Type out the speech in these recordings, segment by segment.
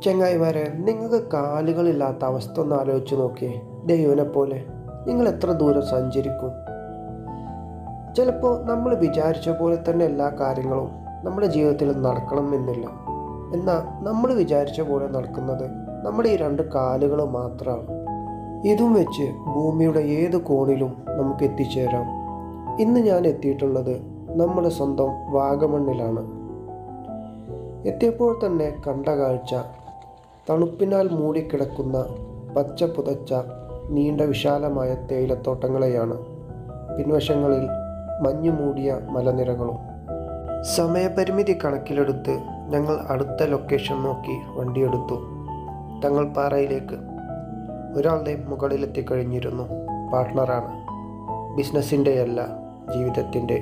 ചങ്ങായിമാരെ, നിങ്ങൾക്ക് കാലുകളില്ലാത്ത അവസ്ഥ ഒന്ന് ആലോചിച്ച് നോക്കിയേ. ദൈവനെ പോലെ നിങ്ങൾ എത്ര ദൂരം സഞ്ചരിക്കും? ചിലപ്പോൾ നമ്മൾ വിചാരിച്ച പോലെ തന്നെ എല്ലാ കാര്യങ്ങളും നമ്മുടെ ജീവിതത്തിൽ നടക്കണം എന്നില്ല. എന്നാൽ നമ്മൾ വിചാരിച്ച പോലെ നടക്കുന്നത് നമ്മുടെ ഈ 2 കാലുകൾ മാത്രമാണ്. ഇതും വെച്ച് ഭൂമിയുടെ ഏത് കോണിലും നമുക്ക് എത്തിച്ചേരാം. ഇന്ന് ഞാൻ എത്തിയിട്ടുള്ളത് നമ്മുടെ സ്വന്തം വാഗമണ്ണിലാണ്. എത്തിയപ്പോൾ തന്നെ കണ്ട കാഴ്ച തണുപ്പിനാൽ മൂടിക്കിടക്കുന്ന പച്ച പുതച്ച നീണ്ട വിശാലമായ തേയിലത്തോട്ടങ്ങളെയാണ്. പിൻവശങ്ങളിൽ മഞ്ഞു മൂടിയ മലനിരകളും. സമയപരിമിതി കണക്കിലെടുത്ത് ഞങ്ങൾ അടുത്ത ലൊക്കേഷൻ നോക്കി വണ്ടിയെടുത്തു. തങ്ങൾപ്പാറയിലേക്ക്. ഒരാളുടെ മുകളിലെത്തിക്കഴിഞ്ഞിരുന്നു. പാർട്ട്ണറാണ്. ബിസിനസ്സിൻ്റെ അല്ല, ജീവിതത്തിൻ്റെ.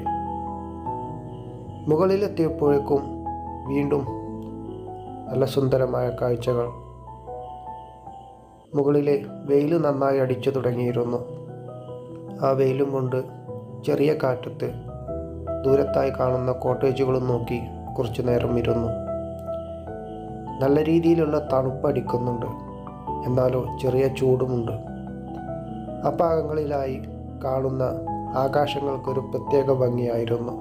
മുകളിലെത്തിയപ്പോഴേക്കും വീണ്ടും നല്ല സുന്ദരമായ കാഴ്ചകൾ. മുകളിലെ വെയിൽ നന്നായി അടിച്ചു തുടങ്ങിയിരുന്നു. ആ വെയിലും കൊണ്ട് ചെറിയ കാറ്റത്ത് ദൂരത്തായി കാണുന്ന കോട്ടേജുകളും നോക്കി കുറച്ചു നേരം ഇരുന്നു. നല്ല രീതിയിലുള്ള തണുപ്പടിക്കുന്നുണ്ട്, എന്നാലോ ചെറിയ ചൂടുമുണ്ട്. ആ ഭാഗങ്ങളിലായി കാണുന്ന ആകാശങ്ങൾക്കൊരു പ്രത്യേക ഭംഗിയായിരുന്നു.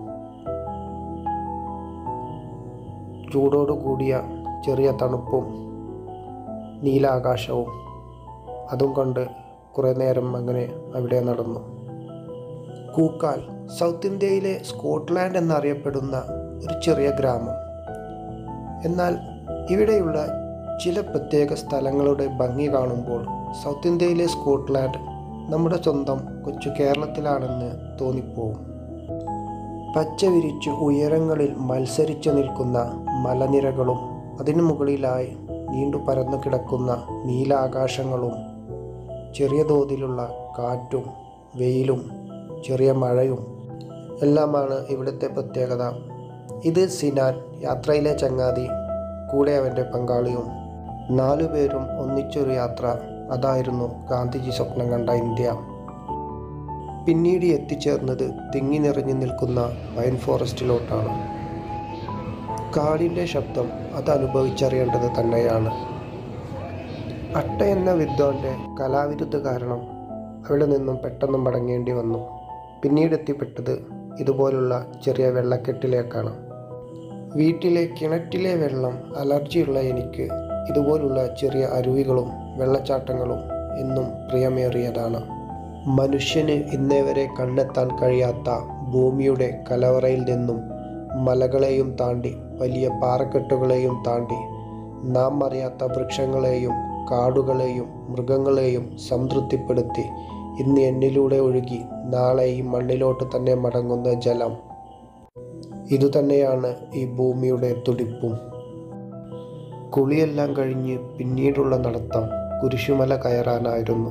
ചൂടോടുകൂടിയ ചെറിയ തണുപ്പും നീലാകാശവും അതും കണ്ട് കുറേ നേരം അങ്ങനെ അവിടെ നടന്നു. കൂക്കാൽ സൗത്ത് ഇന്ത്യയിലെ സ്കോട്ട്ലാൻഡ് എന്നറിയപ്പെടുന്ന ഒരു ചെറിയ ഗ്രാമം. എന്നാൽ ഇവിടെയുള്ള ചില പ്രത്യേക സ്ഥലങ്ങളുടെ ഭംഗി കാണുമ്പോൾ സൗത്ത് ഇന്ത്യയിലെ സ്കോട്ട്ലാൻഡ് നമ്മുടെ സ്വന്തം കൊച്ചു കേരളത്തിലാണെന്ന് തോന്നിപ്പോവും. പച്ച വിരിച്ച് ഉയരങ്ങളിൽ മത്സരിച്ചു നിൽക്കുന്ന മലനിരകളും അതിനു മുകളിലായി നീണ്ടു പരന്നു കിടക്കുന്ന നീലാകാശങ്ങളും ചെറിയ തോതിലുള്ള കാറ്റും വെയിലും ചെറിയ മഴയും എല്ലാമാണ് ഇവിടുത്തെ പ്രത്യേകത. ഇത് സിനാൻ, യാത്രയിലെ ചങ്ങാതി, കൂടെ അവൻ്റെ പങ്കാളിയും. 4 പേരും ഒന്നിച്ചൊരു യാത്ര. അതായിരുന്നു ഗാന്ധിജി സ്വപ്നം കണ്ട ഇന്ത്യ. പിന്നീട് എത്തിച്ചേർന്നത് തിങ്ങി നിറഞ്ഞു നിൽക്കുന്ന പൈൻ ഫോറസ്റ്റിലോട്ടാണ്. കാടിൻ്റെ ശബ്ദം അത് അനുഭവിച്ചറിയേണ്ടത് തന്നെയാണ്. അട്ട എന്ന വിദ്വാൻ്റെ കലാവിരുദ്ധ കാരണം അവിടെ നിന്നും പെട്ടെന്ന് മടങ്ങേണ്ടി വന്നു. പിന്നീട് എത്തിപ്പെട്ടത് ഇതുപോലുള്ള ചെറിയ വെള്ളക്കെട്ടിലേക്കാണ്. വീട്ടിലെ കിണറ്റിലെ വെള്ളം അലർജിയുള്ള എനിക്ക് ഇതുപോലുള്ള ചെറിയ അരുവികളും വെള്ളച്ചാട്ടങ്ങളും എന്നും പ്രിയമേറിയതാണ്. മനുഷ്യന് ഇന്നേ വരെ കണ്ടെത്താൻ കഴിയാത്ത ഭൂമിയുടെ കലവറയിൽ നിന്നും മലകളെയും താണ്ടി വലിയ പാറക്കെട്ടുകളെയും താണ്ടി നാം അറിയാത്ത വൃക്ഷങ്ങളെയും കാടുകളെയും മൃഗങ്ങളെയും സംതൃപ്തിപ്പെടുത്തി ഇന്ന് എന്നിലൂടെ ഒഴുകി നാളെ ഈ മണ്ണിലോട്ട് തന്നെ മടങ്ങുന്ന ജലം. ഇതുതന്നെയാണ് ഈ ഭൂമിയുടെ തുടിപ്പും. കുളിയെല്ലാം കഴിഞ്ഞ് പിന്നീടുള്ള നടത്തം കുരിശുമല കയറാനായിരുന്നു.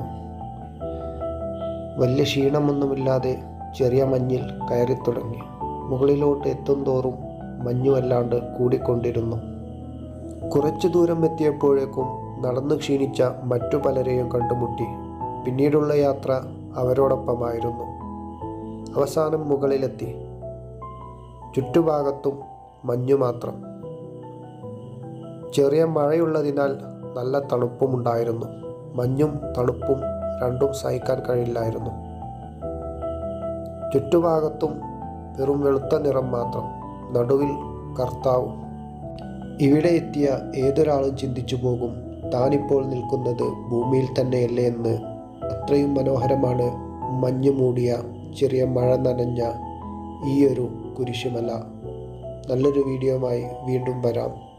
വലിയ ക്ഷീണമൊന്നുമില്ലാതെ ചെറിയ മഞ്ഞിൽ കയറിത്തുടങ്ങി. മുകളിലോട്ട് എത്തും തോറും മഞ്ഞുമല്ലാണ്ട് കൂടിക്കൊണ്ടിരുന്നു. കുറച്ചു ദൂരം എത്തിയപ്പോഴേക്കും നടന്നു ക്ഷീണിച്ച മറ്റു പലരെയും കണ്ടുമുട്ടി. പിന്നീടുള്ള യാത്ര അവരോടൊപ്പമായിരുന്നു. അവസാനം മുകളിലെത്തി. ചുറ്റുഭാഗത്തും മഞ്ഞു മാത്രം. ചെറിയ മഴയുള്ളതിനാൽ നല്ല തണുപ്പുമുണ്ടായിരുന്നു. മഞ്ഞും തണുപ്പും രണ്ടും സഹിക്കാൻ കഴിയില്ലായിരുന്നു. ചുറ്റുഭാഗത്തും വെറും വെളുത്ത നിറം മാത്രം, നടുവിൽ കർത്താവും. ഇവിടെ എത്തിയ ഏതൊരാളും ചിന്തിച്ചു പോകും, താനിപ്പോൾ നിൽക്കുന്നത് ഭൂമിയിൽ തന്നെയല്ലേ എന്ന്. അത്രയും മനോഹരമാണ് മഞ്ഞു മൂടിയ ചെറിയ മഴ നനഞ്ഞ ഈ ഒരു കുരിശുമല. നല്ലൊരു വീഡിയോയുമായി വീണ്ടും വരാം.